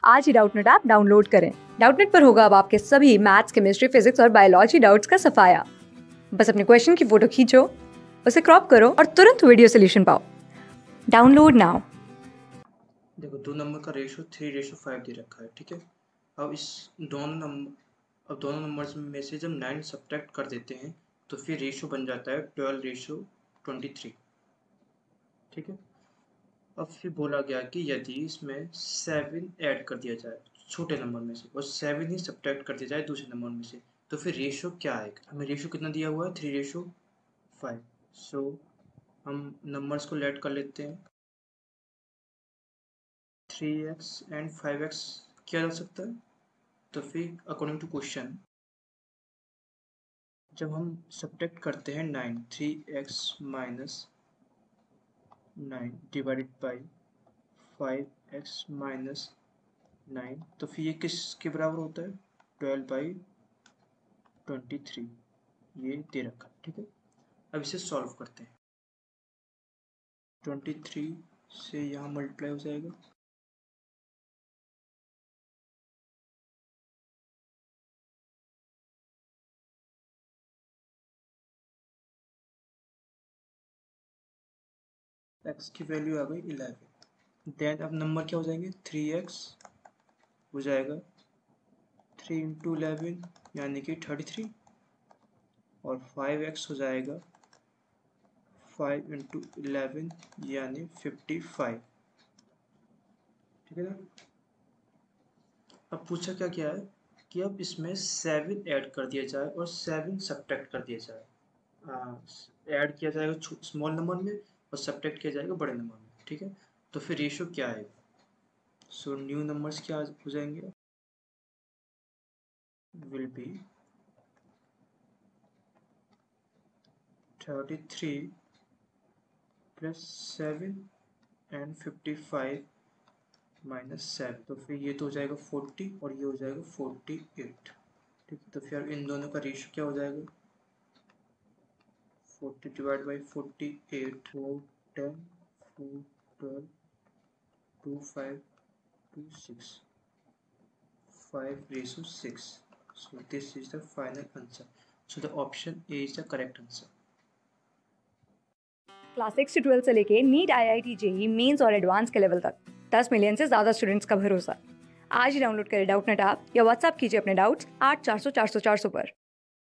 आज ही Doubtnet app download करें। डाउटनेट पर होगा अब आपके सभी मैथ्स, केमिस्ट्री, फिजिक्स और बायोलॉजी डाउट्स का सफाया। बस अपने क्वेश्चन की फोटो खींचो, उसे क्रॉप करो और तुरंत वीडियो सोल्यूशन पाओ। Download now. देखो, दो नंबर का रेशो 3:5 दे रखा है, ठीक है। अब दोनों नंबर्स में से जब 9 सब्ट्रैक्ट कर देते हैं तो फिर रेशो बन जाता है 12:23, ठीक है। अब फिर बोला गया कि यदि इसमें 7 ऐड कर दिया जाए छोटे नंबर में से और 7 ही सब्ट्रैक्ट कर दिया जाए दूसरे नंबर में से, तो फिर रेशो क्या आएगा। हमें रेशो कितना दिया हुआ है, 3:5। सो हम नंबर्स को लेट कर लेते हैं। 3x एंड 5x किया जा सकता है। तो फिर अकॉर्डिंग टू क्वेश्चन जब हम सब्ट्रैक्ट करते हैं 9, 3x minus 9 divided by 5x minus 9, तो फिर ये किसके बराबर होता है, 12/23। ये दे रखा है, ठीक है। अब इसे सॉल्व करते हैं। 23 से यहाँ मल्टीप्लाई हो जाएगा, x की वैल्यू आ गई 11। देन अब नंबर क्या हो जाएंगे, 3x हो जाएगा 3 इंटू 11 यानी कि 33, और 5x हो जाएगा 5 इंटू 11 यानी 55, ठीक है ना। अब पूछा क्या क्या है कि अब इसमें 7 ऐड कर दिया जाए और 7 सब्ट्रैक्ट कर दिया जाए। ऐड किया जाएगा स्मॉल नंबर में और सब्ट्रैक्ट किया जाएगा बड़े नंबर में, ठीक है। तो फिर रेशो क्या आएगा। सो न्यू नंबर्स क्या हो जाएंगे, will be 33 plus 7 and 55 minus 7, तो फिर ये तो हो जाएगा 40 और ये हो जाएगा 48, ठीक है। तो फिर इन दोनों का रेशो क्या हो जाएगा, 40 divide by 48, 4 10 4 12 2 5 2 6 5:6. So this is the final answer. So the option A is the correct answer. Class 6 से 12 से लेके नीट, IIT, JEE मेंस और एडवांस के लेवल तक 10 मिलियन से ज्यादा स्टूडेंट्स का भरोसा। आज ही डाउनलोड करें डाउटनेट ऐप या व्हाट्सएप कीजिए अपने डाउट्स 8400 400 400 पर।